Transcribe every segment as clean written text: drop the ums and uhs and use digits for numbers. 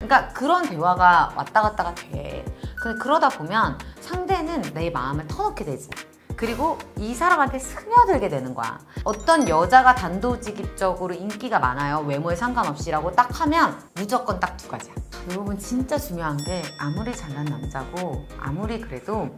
그러니까 그런 대화가 왔다 갔다가 돼. 근데 그러다 보면 상대는 내 마음을 터놓게 되지. 그리고 이 사람한테 스며들게 되는 거야. 어떤 여자가 단도직입적으로 인기가 많아요, 외모에 상관없이라고 딱 하면 무조건 딱 두 가지야. 여러분 진짜 중요한 게 아무리 잘난 남자고 아무리 그래도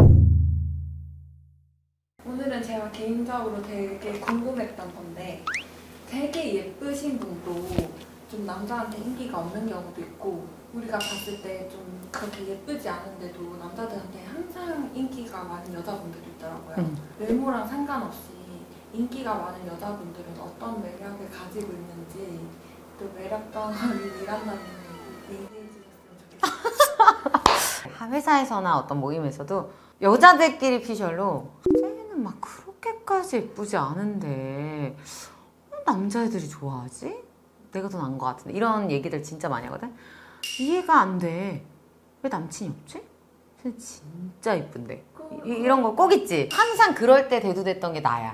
오늘은 제가 개인적으로 되게 궁금했던 건데 되게 예쁘신 분도 좀 남자한테 인기가 없는 경우도 있고 우리가 봤을 때 좀 그렇게 예쁘지 않은데도 남자들한테 항상 인기가 많은 여자분들이 있더라고요. 외모랑 상관없이 인기가 많은 여자분들은 어떤 매력을 가지고 있는지 또 매력 덩어리 일한다는 얘기해 주셨으면 좋겠어요. 회사에서나 어떤 모임에서도 여자들끼리 피셜로 쟤는 막 그렇게까지 예쁘지 않은데 남자애들이 좋아하지? 내가 더 나은 것 같은데 이런 얘기들 진짜 많이 하거든? 이해가 안 돼. 왜 남친이 없지? 진짜 이쁜데 이런 거 꼭 있지. 항상 그럴 때 대두됐던 게 나야.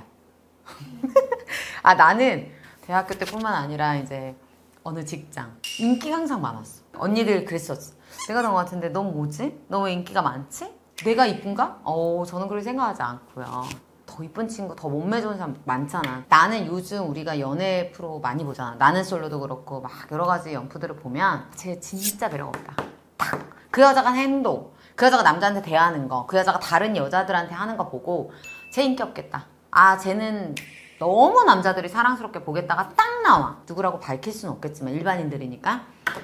아 나는 대학교 때뿐만 아니라 이제 어느 직장 인기가 항상 많았어. 언니들 그랬었어. 내가 그런 것 같은데 넌 뭐지? 너 왜 인기가 많지? 내가 이쁜가? 저는 그렇게 생각하지 않고요. 더 이쁜 친구, 더 몸매 좋은 사람 많잖아. 나는 요즘 우리가 연애 프로 많이 보잖아. 나는 솔로도 그렇고 막 여러 가지 연프들을 보면 쟤 진짜 매력 없다. 딱 그 여자가 하는 행동, 그 여자가 남자한테 대하는 거, 그 여자가 다른 여자들한테 하는 거 보고 쟤 인기 없겠다. 아 쟤는 너무 남자들이 사랑스럽게 보겠다가 딱 나와. 누구라고 밝힐 수는 없겠지만 일반인들이니까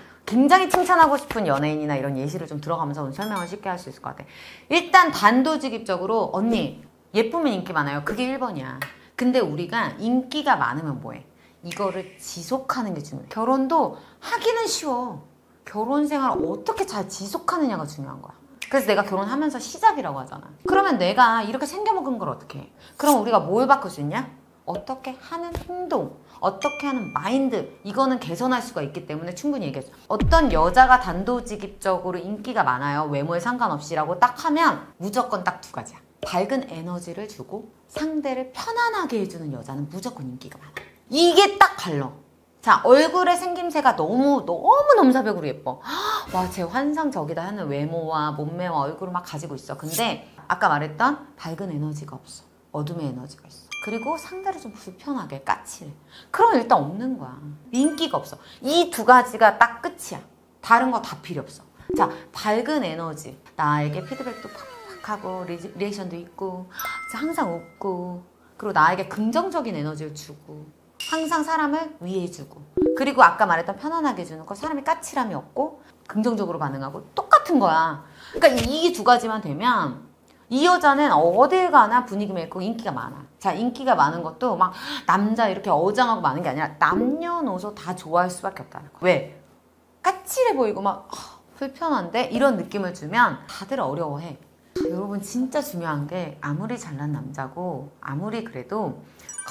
굉장히 칭찬하고 싶은 연예인이나 이런 예시를 좀 들어가면서 오늘 설명을 쉽게 할 수 있을 것 같아. 일단 단도직입적으로 언니 예쁘면 인기 많아요. 그게 1번이야. 근데 우리가 인기가 많으면 뭐해? 이거를 지속하는 게 중요해. 결혼도 하기는 쉬워. 결혼 생활 어떻게 잘 지속하느냐가 중요한 거야. 그래서 내가 결혼하면서 시작이라고 하잖아. 그러면 내가 이렇게 생겨먹은 걸 어떻게 해? 그럼 우리가 뭘 바꿀 수 있냐? 어떻게 하는 행동, 어떻게 하는 마인드, 이거는 개선할 수가 있기 때문에 충분히 얘기했어. 어떤 여자가 단도직입적으로 인기가 많아요, 외모에 상관없이라고 딱 하면 무조건 딱 두 가지야. 밝은 에너지를 주고 상대를 편안하게 해주는 여자는 무조건 인기가 많아. 이게 딱 갈러. 자, 얼굴의 생김새가 너무 넘사벽으로 예뻐. 와, 쟤 환상적이다 하는 외모와 몸매와 얼굴을 막 가지고 있어. 근데 아까 말했던 밝은 에너지가 없어. 어둠의 에너지가 있어. 그리고 상대를 좀 불편하게 까칠해. 그럼 일단 없는 거야. 인기가 없어. 이 두 가지가 딱 끝이야. 다른 거 다 필요 없어. 자, 밝은 에너지. 나에게 피드백도 팍팍 하고 리액션도 있고 항상 웃고 그리고 나에게 긍정적인 에너지를 주고 항상 사람을 위해주고 그리고 아까 말했던 편안하게 해주는 거 사람이 까칠함이 없고 긍정적으로 반응하고 똑같은 거야. 그러니까 이 두 가지만 되면 이 여자는 어딜 가나 분위기 맺고 인기가 많아. 자, 인기가 많은 것도 막 남자 이렇게 어장하고 많은 게 아니라 남녀노소 다 좋아할 수밖에 없다는 거야. 왜? 까칠해 보이고 막 불편한데 이런 느낌을 주면 다들 어려워해. 여러분 진짜 중요한 게 아무리 잘난 남자고 아무리 그래도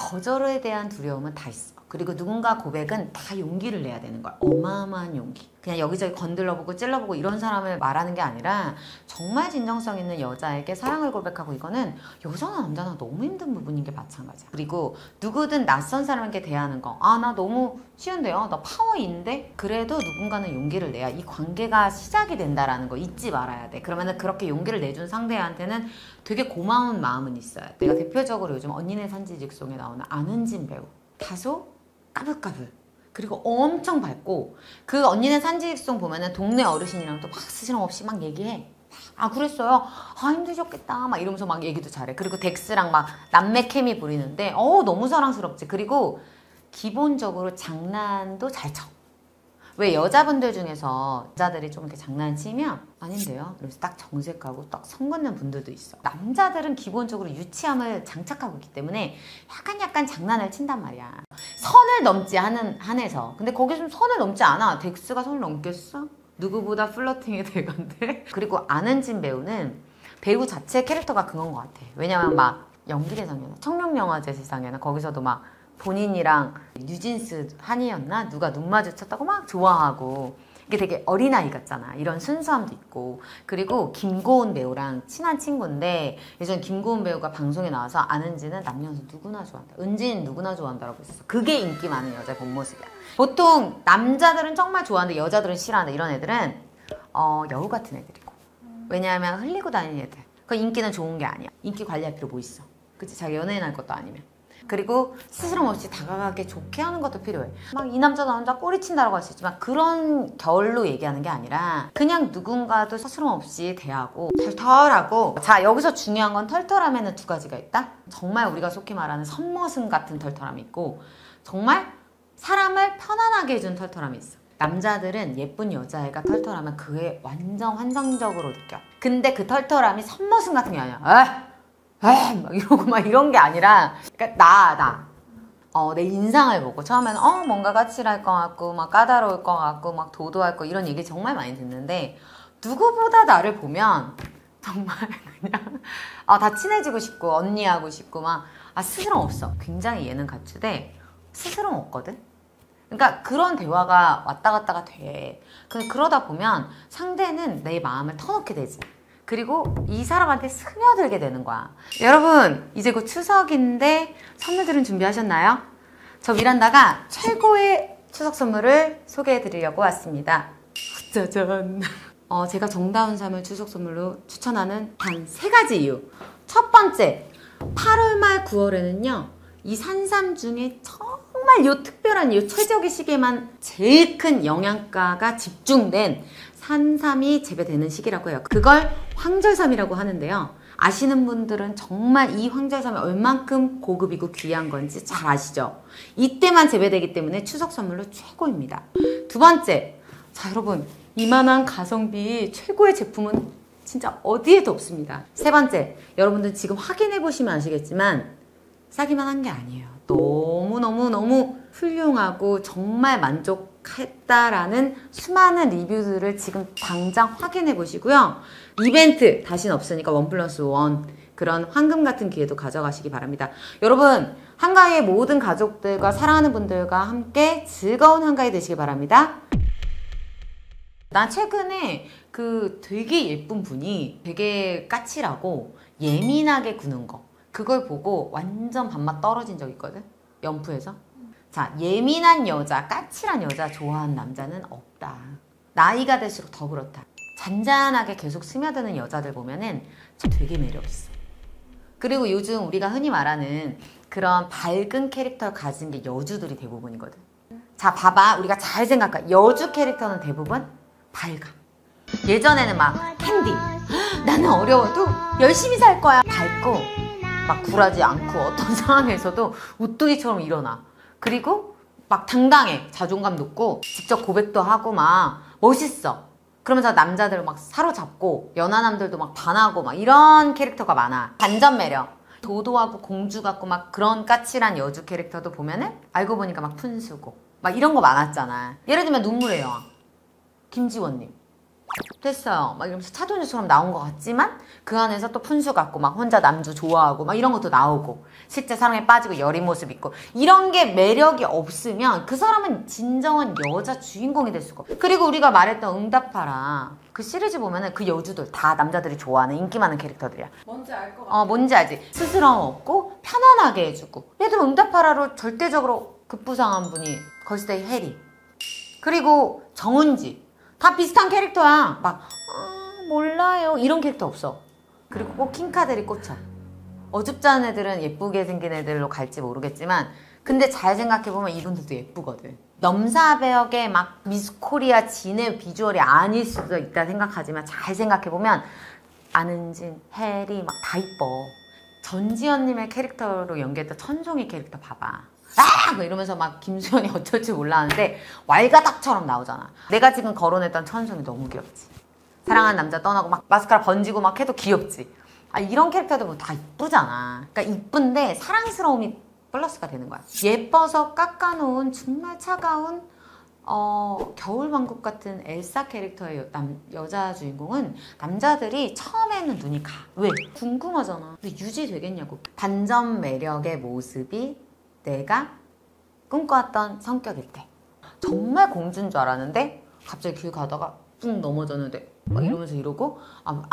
거절에 대한 두려움은 다 있어. 그리고 누군가 고백은 다 용기를 내야 되는 거야. 어마어마한 용기. 그냥 여기저기 건들러보고 찔러보고 이런 사람을 말하는 게 아니라 정말 진정성 있는 여자에게 사랑을 고백하고 이거는 여자나 남자나 너무 힘든 부분인 게 마찬가지야. 그리고 누구든 낯선 사람에게 대하는 거 나 너무 쉬운데요? 나 파워인데? 그래도 누군가는 용기를 내야 이 관계가 시작이 된다라는 거 잊지 말아야 돼. 그러면은 그렇게 용기를 내준 상대한테는 되게 고마운 마음은 있어야 돼. 내가 대표적으로 요즘 언니네 산지직송에 나오는 안은진 배우. 다소 까불까불 그리고 엄청 밝고 그 언니네 산지직송 보면은 동네 어르신이랑 또 막 스스럼없이 막 얘기해. 그랬어요? 힘드셨겠다 막 이러면서 막 얘기도 잘해. 그리고 덱스랑 막 남매 케미 부리는데 너무 사랑스럽지. 그리고 기본적으로 장난도 잘 쳐. 왜 여자분들 중에서 여자들이 좀 이렇게 장난치면 아닌데요? 이러면서 딱 정색하고 딱 선긋는 분들도 있어. 남자들은 기본적으로 유치함을 장착하고 있기 때문에 약간 장난을 친단 말이야. 선을 넘지 한해서. 근데 거기 좀 선을 넘지 않아. 덱스가 선을 넘겠어? 누구보다 플러팅이 되건데. 그리고 안은진 배우는 배우 자체 캐릭터가 그건 것 같아. 왜냐면 막 연기대상이나 청룡영화제 세상에나 거기서도 막 본인이랑 뉴진스 한이었나? 누가 눈 마주쳤다고 막 좋아하고 이게 되게 어린아이 같잖아. 이런 순수함도 있고. 그리고 김고은 배우랑 친한 친구인데 예전 김고은 배우가 방송에 나와서 안은지는 남녀노소 누구나 좋아한다. 은지는 누구나 좋아한다라고 했었어. 그게 인기 많은 여자의 본 모습이야. 보통 남자들은 정말 좋아하는데 여자들은 싫어한다. 이런 애들은 여우 같은 애들이고. 왜냐하면 흘리고 다니는 애들. 그 인기는 좋은 게 아니야. 인기 관리할 필요 뭐 있어. 그치? 자기 연예인 할 것도 아니면. 그리고 스스럼 없이 다가가게 좋게 하는 것도 필요해. 막 이 남자 나 혼자 꼬리친다라고 할 수 있지만 그런 결로 얘기하는 게 아니라 그냥 누군가도 스스럼 없이 대하고 털털하고. 자, 여기서 중요한 건 털털함에는 두 가지가 있다. 정말 우리가 속히 말하는 선머슴 같은 털털함이 있고 정말 사람을 편안하게 해준 털털함이 있어. 남자들은 예쁜 여자애가 털털하면 그게 완전 환상적으로 느껴. 근데 그 털털함이 선머슴 같은 게 아니야. 막 이러고 막 이런 게 아니라, 그러니까 내 인상을 보고 처음에는 뭔가 까칠할 것 같고 막 까다로울 것 같고 막 도도할 거 이런 얘기 정말 많이 듣는데 누구보다 나를 보면 정말 그냥 다 친해지고 싶고 언니하고 싶고 막 스스럼 없어. 굉장히 예능 갖추되 스스럼 없거든. 그러니까 그런 대화가 왔다 갔다가 돼. 그러다 보면 상대는 내 마음을 터놓게 되지. 그리고 이 사람한테 스며들게 되는 거야. 여러분, 이제 곧 추석인데 선물들은 준비하셨나요? 저 미란다가 최고의 추석 선물을 소개해 드리려고 왔습니다. 짜잔. 제가 정다운 삶을 추석 선물로 추천하는 단 3가지 이유. 첫 번째, 8월 말 9월에는요. 이 산삼 중에 정말 요 특별한 요 최적의 시기에만 제일 큰 영양가가 집중된 산삼이 재배되는 시기라고 해요. 그걸 황절삼이라고 하는데요. 아시는 분들은 정말 이 황절삼이 얼만큼 고급이고 귀한 건지 잘 아시죠? 이때만 재배되기 때문에 추석 선물로 최고입니다. 두 번째, 자 여러분, 이만한 가성비 최고의 제품은 진짜 어디에도 없습니다. 세 번째, 여러분들 지금 확인해 보시면 아시겠지만 싸기만 한 게 아니에요. 너무 훌륭하고 정말 만족했다라는 수많은 리뷰들을 지금 당장 확인해 보시고요. 이벤트 다시는 없으니까 1+1 그런 황금 같은 기회도 가져가시기 바랍니다. 여러분, 한가위의 모든 가족들과 사랑하는 분들과 함께 즐거운 한가위 되시기 바랍니다. 난 최근에 되게 예쁜 분이 되게 까칠하고 예민하게 구는 거 그걸 보고 완전 밥맛 떨어진 적 있거든? 연프에서. 자, 예민한 여자, 까칠한 여자 좋아하는 남자는 없다. 나이가 들수록 더 그렇다. 잔잔하게 계속 스며드는 여자들 보면은 되게 매력있어. 그리고 요즘 우리가 흔히 말하는 그런 밝은 캐릭터를 가진 게 여주들이 대부분이거든. 자, 봐봐. 우리가 잘 생각해. 여주 캐릭터는 대부분 밝아. 예전에는 막 캔디. 나는 어려워도 열심히 살 거야. 밝고 막 굴하지 않고 어떤 상황에서도 우뚜기처럼 일어나. 그리고 막 당당해. 자존감 높고 직접 고백도 하고 막 멋있어. 그러면서 남자들을 막 사로잡고 연하남들도 막 반하고 막 이런 캐릭터가 많아. 반전 매력. 도도하고 공주 같고 막 그런 까칠한 여주 캐릭터도 보면은 알고 보니까 막 푼수고 막 이런 거 많았잖아. 예를 들면 눈물의 여왕. 김지원님. 됐어요. 막 이러면서 차도녀처럼 나온 것 같지만 그 안에서 또 푼수 같고 막 혼자 남주 좋아하고 막 이런 것도 나오고 실제 사랑에 빠지고 여린 모습 있고 이런 게 매력이 없으면 그 사람은 진정한 여자 주인공이 될 수가 없어. 그리고 우리가 말했던 응답하라 그 시리즈 보면은 그 여주들 다 남자들이 좋아하는 인기 많은 캐릭터들이야. 뭔지 알 것 같아. 뭔지 알지? 스스럼 없고 편안하게 해주고. 예를 들면 응답하라로 절대적으로 급부상한 분이 걸스데이 해리. 그리고 정은지. 다 비슷한 캐릭터야. 막 몰라요 이런 캐릭터 없어. 그리고 꼭 킹카들이 꽂혀. 어줍지 않은 애들은 예쁘게 생긴 애들로 갈지 모르겠지만 근데 잘 생각해보면 이분들도 예쁘거든. 넘사벽의 막 미스코리아 진의 비주얼이 아닐 수도 있다 생각하지만 잘 생각해보면 안은진, 해리 막 다 이뻐. 전지현님의 캐릭터로 연기했던 천송이 캐릭터 봐봐. 막 이러면서 막 김수현이 어쩔 줄 몰랐는데 왈가닥처럼 나오잖아. 내가 지금 거론했던 천송이 너무 귀엽지. 사랑하는 남자 떠나고 막 마스카라 번지고 막 해도 귀엽지. 이런 캐릭터들 뭐 다 이쁘잖아. 그러니까 이쁜데 사랑스러움이 플러스가 되는 거야. 예뻐서 깎아놓은 정말 차가운 겨울왕국 같은 엘사 캐릭터의 여자 주인공은 남자들이 처음에는 눈이 가. 왜? 궁금하잖아. 근데 유지되겠냐고. 반전 매력의 모습이 내가 꿈꿔왔던 성격일 때 정말 공주인 줄 알았는데 갑자기 길 가다가 뿡 넘어졌는데 막 이러면서 이러고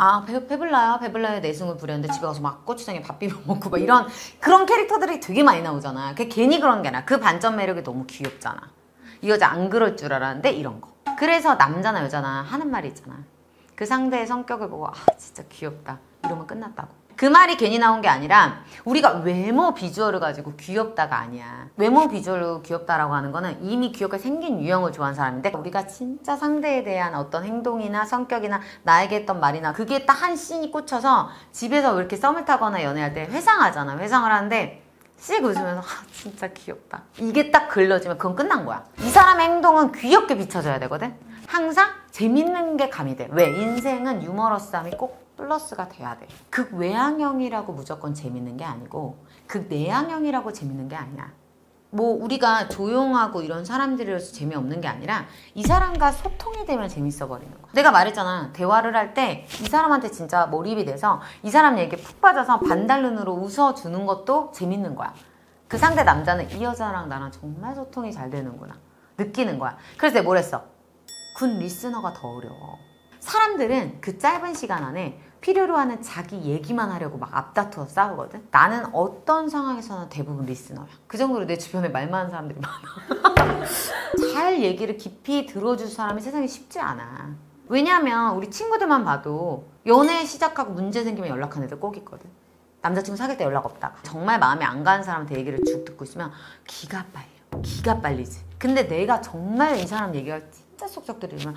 배불러요 내숭을 부렸는데 집에 가서 막 고추장에 밥 비벼 먹고 막 이런 그런 캐릭터들이 되게 많이 나오잖아. 그게 괜히 그런 게 아니라 그 반전 매력이 너무 귀엽잖아. 이 여자 안 그럴 줄 알았는데 이런 거. 그래서 남자나 여자나 하는 말이 있잖아. 그 상대의 성격을 보고 진짜 귀엽다 이러면 끝났다고. 그 말이 괜히 나온 게 아니라 우리가 외모 비주얼을 가지고 귀엽다가 아니야. 외모 비주얼로 귀엽다라고 하는 거는 이미 귀엽게 생긴 유형을 좋아하는 사람인데 우리가 진짜 상대에 대한 어떤 행동이나 성격이나 나에게 했던 말이나 그게 딱 한 씬이 꽂혀서 집에서 왜 이렇게 썸을 타거나 연애할 때 회상하잖아. 회상을 하는데 씩 웃으면서 진짜 귀엽다. 이게 딱 글러지면 그건 끝난 거야. 이 사람의 행동은 귀엽게 비춰져야 되거든. 항상 재밌는 게 가미돼. 왜? 인생은 유머러스함이 꼭 플러스가 돼야 돼. 극외향형이라고 무조건 재밌는 게 아니고 극내향형이라고 재밌는 게 아니야. 뭐 우리가 조용하고 이런 사람들이라서 재미없는 게 아니라 이 사람과 소통이 되면 재밌어 버리는 거야. 내가 말했잖아. 대화를 할 때 이 사람한테 진짜 몰입이 돼서 이 사람 얘기에 푹 빠져서 반달눈으로 웃어주는 것도 재밌는 거야. 그 상대 남자는 이 여자랑 나랑 정말 소통이 잘 되는구나 느끼는 거야. 그래서 내가 뭘 했어? 굿 리스너가 더 어려워. 사람들은 그 짧은 시간 안에 필요로 하는 자기 얘기만 하려고 막 앞다투어 싸우거든. 나는 어떤 상황에서는 대부분 리스너야. 그 정도로 내 주변에 말 많은 사람들이 많아. 잘 얘기를 깊이 들어줄 사람이 세상에 쉽지 않아. 왜냐면 우리 친구들만 봐도 연애 시작하고 문제 생기면 연락하는 애들 꼭 있거든. 남자친구 사귈 때 연락 없다가 정말 마음에 안 가는 사람한테 얘기를 쭉 듣고 있으면 기가 빨려. 기가 빨리지. 근데 내가 정말 이 사람 얘기가 진짜 쏙쏙 들으면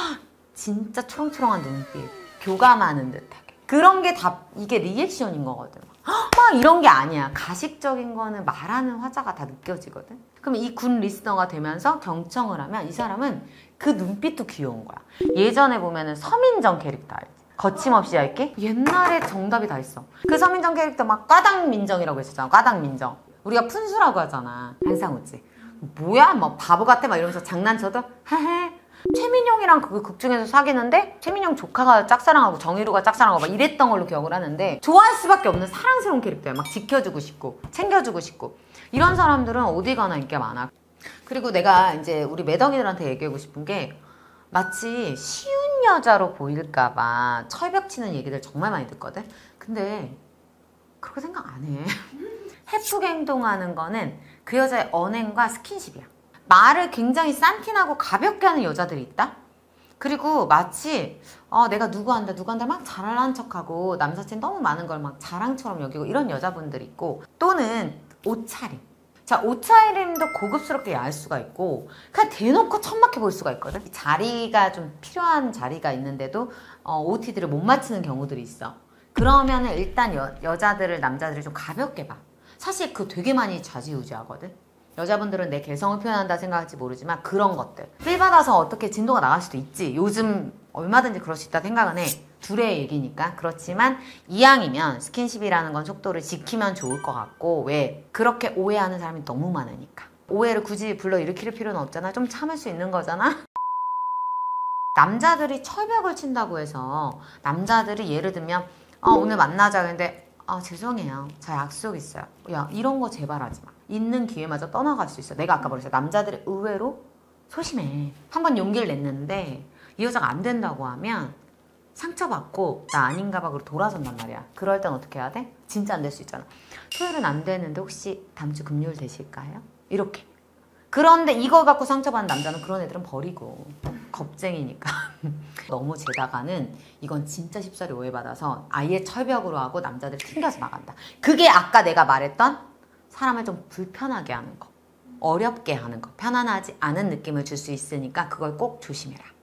진짜 초롱초롱한 눈빛, 교감하는 듯하게. 그런 게 다 이게 리액션인 거거든. 막 이런 게 아니야. 가식적인 거는 말하는 화자가 다 느껴지거든. 그럼 이 굿 리스너가 되면서 경청을 하면 이 사람은 그 눈빛도 귀여운 거야. 예전에 보면은 서민정 캐릭터 알지? 거침없이 얇게? 옛날에 정답이 다 있어. 그 서민정 캐릭터 막 까당민정이라고 했었잖아. 까당민정. 우리가 푼수라고 하잖아. 항상 웃지. 뭐야? 뭐 바보 같아? 막 이러면서 장난쳐도 헤헤. 최민용이랑 그 극 중에서 사귀는데 최민용 조카가 짝사랑하고 정희루가 짝사랑하고 막 이랬던 걸로 기억을 하는데 좋아할 수밖에 없는 사랑스러운 캐릭터야. 막 지켜주고 싶고 챙겨주고 싶고 이런 사람들은 어디 가나 인기가 많아. 그리고 내가 이제 우리 매덕이들한테 얘기하고 싶은 게 마치 쉬운 여자로 보일까봐 철벽 치는 얘기들 정말 많이 듣거든. 근데 그렇게 생각 안 해. 해프게 행동하는 거는 그 여자의 언행과 스킨십이야. 말을 굉장히 싼티나고 가볍게 하는 여자들이 있다? 그리고 마치 내가 누구 한다 막 잘난 척하고 남사친 너무 많은 걸 막 자랑처럼 여기고 이런 여자분들이 있고 또는 옷차림. 자, 옷차림도 고급스럽게 야할 수가 있고 그냥 대놓고 천막해 보일 수가 있거든. 자리가 좀 필요한 자리가 있는데도 OOTD를 못 맞추는 경우들이 있어. 그러면은 일단 여자들을 남자들이 좀 가볍게 봐. 사실 그거 되게 많이 좌지우지하거든. 여자분들은 내 개성을 표현한다 생각할지 모르지만 그런 것들 필 받아서 어떻게 진도가 나갈 수도 있지. 요즘 얼마든지 그럴 수 있다 생각은 해. 둘의 얘기니까. 그렇지만 이왕이면 스킨십이라는 건 속도를 지키면 좋을 것 같고 왜? 그렇게 오해하는 사람이 너무 많으니까. 오해를 굳이 불러일으킬 필요는 없잖아. 좀 참을 수 있는 거잖아. 남자들이 철벽을 친다고 해서 남자들이 예를 들면 오늘 만나자 근데 죄송해요. 저 약속 있어요. 야, 이런 거 제발 하지 마. 있는 기회마저 떠나갈 수 있어. 내가 아까 말했어. 남자들이 의외로 소심해. 한번 용기를 냈는데 이 여자가 안 된다고 하면 상처받고 나 아닌가 봐 그러고 돌아선단 말이야. 그럴 땐 어떻게 해야 돼? 진짜 안 될 수 있잖아. 토요일은 안 되는데 혹시 다음 주 금요일 되실까요? 이렇게. 그런데 이걸 갖고 상처받는 남자는 그런 애들은 버리고 겁쟁이니까. 너무 재다가는 이건 진짜 쉽사리 오해받아서 아예 철벽으로 하고 남자들 튕겨서 나간다. 그게 아까 내가 말했던 사람을 좀 불편하게 하는 거, 어렵게 하는 거, 편안하지 않은 느낌을 줄 수 있으니까 그걸 꼭 조심해라.